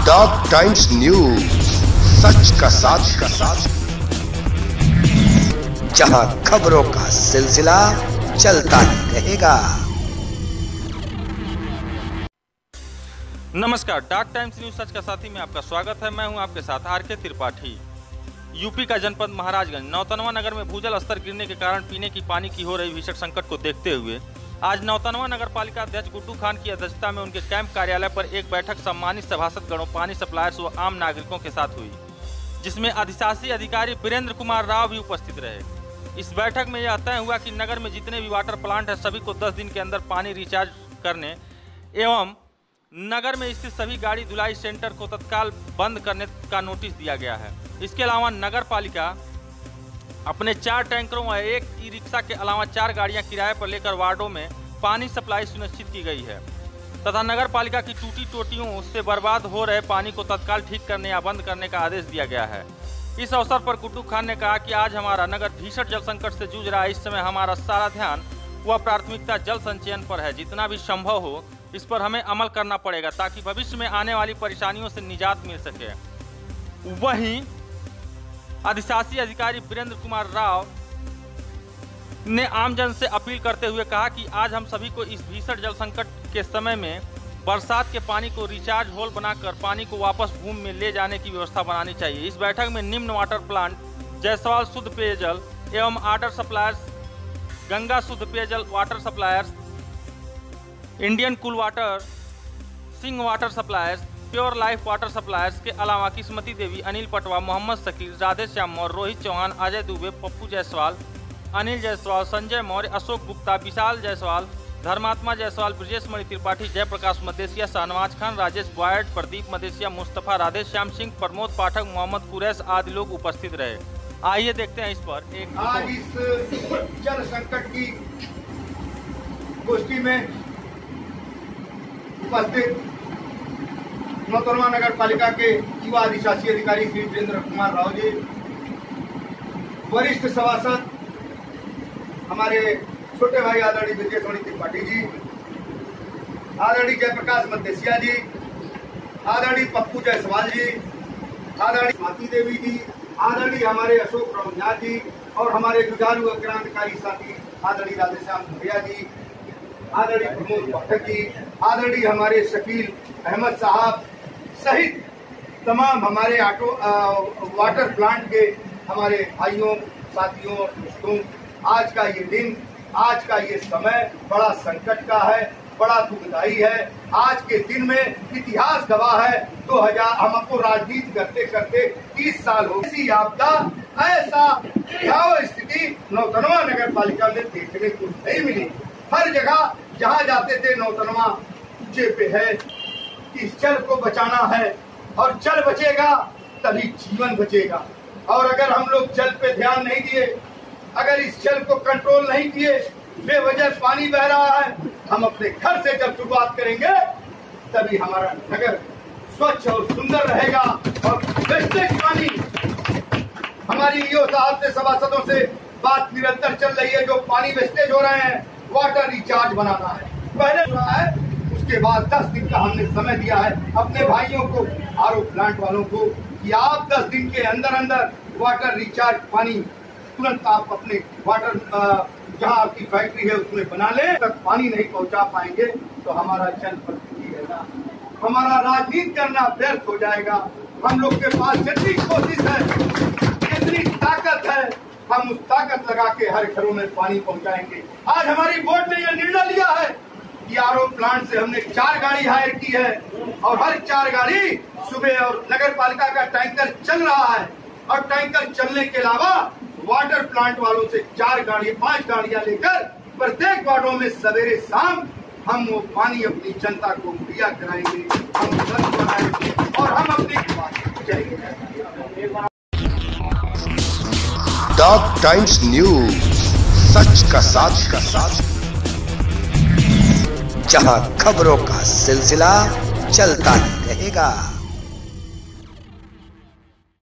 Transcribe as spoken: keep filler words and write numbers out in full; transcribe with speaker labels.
Speaker 1: Dog times news, सच का साथ का साथ, जहां खबरों का सिलसिला चलता ही रहेगा।
Speaker 2: नमस्कार, डॉग टाइम्स न्यूज सच का साथी में आपका स्वागत है। मैं हूं आपके साथ आर के त्रिपाठी। यूपी का जनपद महाराजगंज नौतनवा नगर में भूजल स्तर गिरने के कारण पीने की पानी की हो रही भीषण संकट को देखते हुए आज नौतनवा नगर पालिका अध्यक्ष गुड्डू खान की अध्यक्षता में उनके कैंप कार्यालय पर एक बैठक सम्मानित सभासद गणों, पानी सप्लायर्स व आम नागरिकों के साथ हुई, जिसमें अधिशासी अधिकारी वीरेंद्र कुमार राव भी उपस्थित रहे। इस बैठक में यह तय हुआ कि नगर में जितने भी वाटर प्लांट है सभी को दस दिन के अंदर पानी रिचार्ज करने एवं नगर में स्थित सभी गाड़ी धुलाई सेंटर को तत्काल बंद करने का नोटिस दिया गया है। इसके अलावा नगर पालिका अपने चार टैंकरों व एक ई रिक्शा के अलावा चार गाड़ियां किराए पर लेकर वार्डों में पानी सप्लाई सुनिश्चित की गई है तथा नगर पालिका की टूटी टोटियों से बर्बाद हो रहे पानी को तत्काल ठीक करने या बंद करने का आदेश दिया गया है। इस अवसर पर गुड्डू खान ने कहा कि आज हमारा नगर भीषण जल संकट से जूझ रहा है। इस समय हमारा सारा ध्यान व प्राथमिकता जल संचयन पर है। जितना भी संभव हो इस पर हमें अमल करना पड़ेगा ताकि भविष्य में आने वाली परेशानियों से निजात मिल सके। वहीं अधिशासी अधिकारी वीरेंद्र कुमार राव ने आमजन से अपील करते हुए कहा कि आज हम सभी को इस भीषण जल संकट के समय में बरसात के पानी को रिचार्ज होल बनाकर पानी को वापस भूमि में ले जाने की व्यवस्था बनानी चाहिए। इस बैठक में निम्न वाटर प्लांट जायसवाल शुद्ध पेयजल एवं order suppliers, Ganga Shuddh Peyjal water suppliers, Indian cool water, Singh water suppliers, pure life water suppliers के अलावा किस्मती देवी, अनिल पटवा, मोहम्मद शकील, राधे श्याम मौर्य, रोहित चौहान, अजय दुबे, पप्पू जायसवाल, अनिल जायसवाल, संजय मौर्य, अशोक गुप्ता, विशाल जायसवाल, धर्मात्मा जायसवाल, ब्रजेश मणि त्रिपाठी, जयप्रकाश मदेशिया, शाहनवाज खान, राजेश बॉयड, प्रदीप मदेशिया, मुस्तफा, राधे श्याम सिंह, प्रमोद पाठक, मोहम्मद कुरैश आदि लोग उपस्थित रहे। आइए देखते हैं इस पर एक।
Speaker 3: आज इस जल संकट की गोष्ठी में उपस्थित नौतनवा नगर पालिका के युवा अधिशासी अधिकारी श्री वीरेंद्र कुमार राव जी, वरिष्ठ सभासद हमारे छोटे भाई आदरणीय ब्रजेश मणि त्रिपाठी जी, आदरणीय जयप्रकाश मदेशिया जी, आदरणीय पप्पू जायसवाल जी, आदरणीय माती देवी जी, आदरणीय हमारे अशोक रमझा जी और हमारे जुझारू क्रांतिकारी साथी आदरणीय राधे श्याम भैया जी, आदरणीय प्रमोद पाठक जी, आदरणीय हमारे शकील अहमद साहब सहित तमाम हमारे ऑटो वाटर प्लांट के हमारे भाइयों, साथियों और दोस्तों, आज का ये दिन, आज का ये समय बड़ा संकट का है, बड़ा दुखदायी है। आज के दिन में इतिहास गवाह है, दो हजार हमको राजनीति करते करते तीस साल हो गए। आपदा ऐसा भयावह स्थिति नौतनवा नगर पालिका में देखने को नहीं मिली। हर जगह जहाँ जाते थे नौतनवा ऊंचे पे है कि इस जल को बचाना है और जल बचेगा तभी जीवन बचेगा। और अगर हम लोग जल पे ध्यान नहीं दिए, अगर इस जल को कंट्रोल नहीं किए, बेवजह पानी बह रहा है, हम अपने घर से जब शुरुआत करेंगे तभी हमारा नगर स्वच्छ और सुंदर रहेगा। और वेस्टेज पानी, हमारी ईओ साहब से, सभासदों से बात निरंतर चल रही है, जो पानी वेस्टेज हो रहे हैं वाटर रिचार्ज बनाना है। पहले हो रहा है, उसके बाद दस दिन का हमने समय दिया है अपने भाइयों को, आरओ प्लांट वालों को, कि आप दस दिन के अंदर अंदर वाटर रिचार्ज पानी तुरंत आप अपने वाटर जहां आपकी फैक्ट्री है उसमें बना ले। तक पानी नहीं पहुंचा पाएंगे तो हमारा जल प्रति रहेगा, हमारा राजनीति करना व्यर्थ हो जाएगा। हम लोग के पास जितनी कोशिश है, जितनी ताकत है, हम उस ताकत लगा के हर घरों में पानी पहुंचाएंगे। आज हमारी बोर्ड ने यह निर्णय लिया है कि आरओ प्लांट से हमने चार गाड़ी हायर की है और हर चार गाड़ी सुबह, और नगर पालिका का टैंकर चल रहा है, और टैंकर चलने के अलावा वाटर प्लांट वालों से चार गाड़ी, पांच गाड़ियां लेकर प्रत्येक वार्डों में सवेरे शाम हम वो पानी अपनी जनता को मुहैया कराएंगे, हम जल बनाएंगे और हम अपनी बात करेंगे।
Speaker 1: डॉग टाइम्स न्यूज, सच का साथ का साथ, जहां खबरों का सिलसिला चलता ही रहेगा।